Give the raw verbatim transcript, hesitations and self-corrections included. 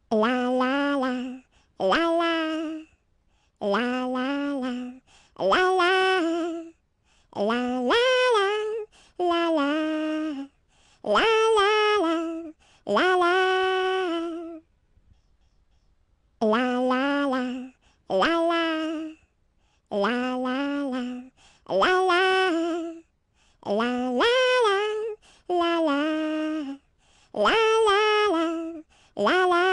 La la la, la la, la la la, la la, la la la, la la, la la la, la la, la la la, la la, la la la, la la, la la la, la la, la la la, la la.